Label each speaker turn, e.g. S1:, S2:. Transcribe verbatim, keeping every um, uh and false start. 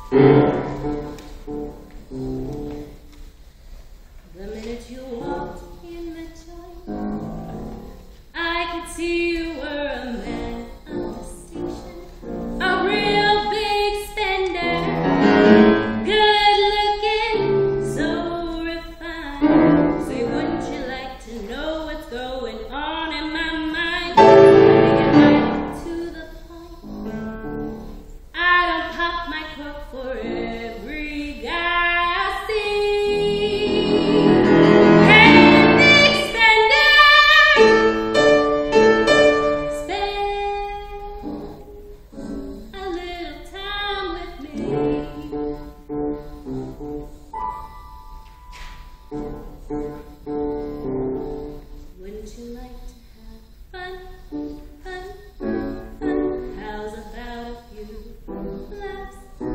S1: The minute you walked in the joint, I could see you were a man of distinction, a real big spender, good looking, so refined. Say, wouldn't you like to know what's going on in my mind? Get right to the point. I don't pop my cork for every guy I see. Hey, big spender, spend a little time with me. Wouldn't you like to have fun, fun, fun? How's about a few laughs?